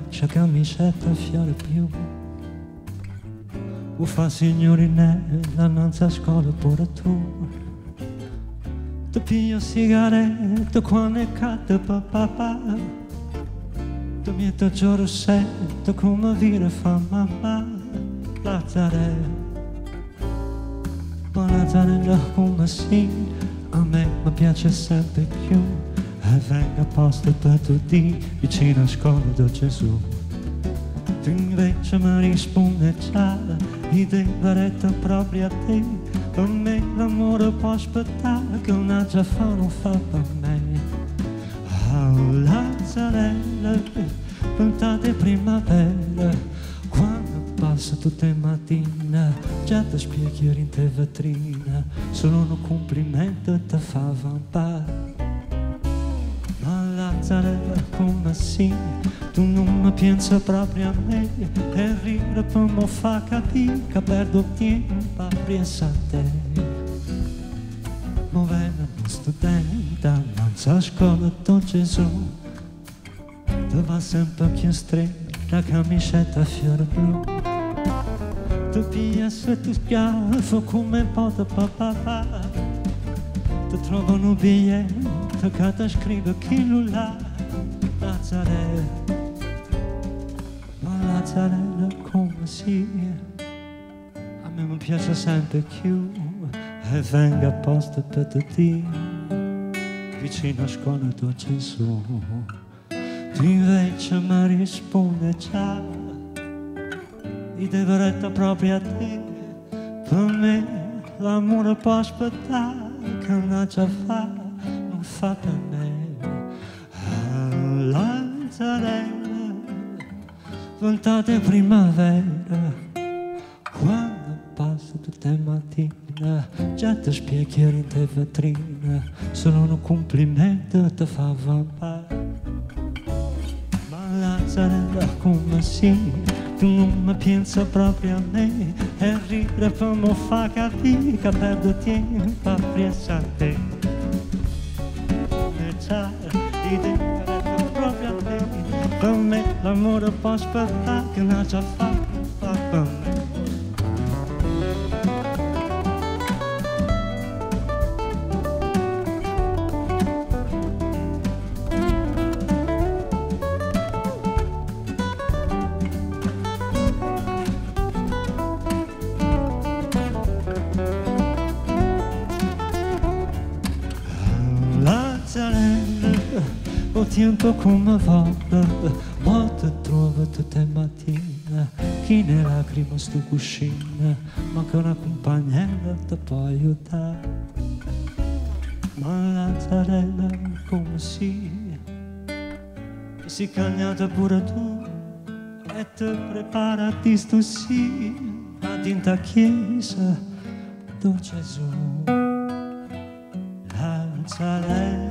vecchia camicetta fiore più. O fa signorinella, nanza a scuola pure tu. Ti piglio sigarette quando è cadde papà. Ti metto giù rossetto come vire fa mamma. Lazzarella, ma Lazzarella come sì, a me mi piace sempre più. E venga apposta per tutti vicino a scuola da Gesù. Tu invece mi rispondi già, idea retta proprio a te. Per me l'amore può aspettare, che una già fa non fa per me. Oh Lazzarella, puntate primavera, quando passa tutte le mattine, già ti spieghi in te vetrina, solo un complimento ti fa vampare. Ma Lazzarella come sì, tu non mi pensi proprio a me, e ridere per me fa capire che perdo tempo a pensare a te. Ma venne un studente, non sa scuola da Gesù, ti va sempre più stretta, camicetta a fiore blu. Tu piglia se tu schiaffo come pote papà, ti trovano un biglietto che ti scrive chi lo l'ha. Lazzarella, ma Lazzarella come sì, a me mi piace sempre più, e venga apposta per tutti vicino a scuola da Gesù. Tu invece mi rispondi già, idea retta proprio a te. Per me l'amore può aspettare, che una già fa non fa per me. Lazzarella, voltate primavera, quando passa tutte le mattine, già ti spieghi in te vetrina, solo un complimento ti fa vampare. Ma Lazzarella come sì, tu non mi pensi proprio a me, e ridere per me fa capire che perdo tempo a pensare a te. E già, idea proprio a te, per me l'amore può aspettare, che non già fa per me. Lazzarella, o tempo come vola, ma ti trovo tutte le mattine, chi ne lacrime sto cuscino, ma che una compagnella ti può aiutare. Ma Lazzarella come sì, si cagnata pure tu, e ti preparati sto sì, a tinta chiesa da Gesù. Lazzarella,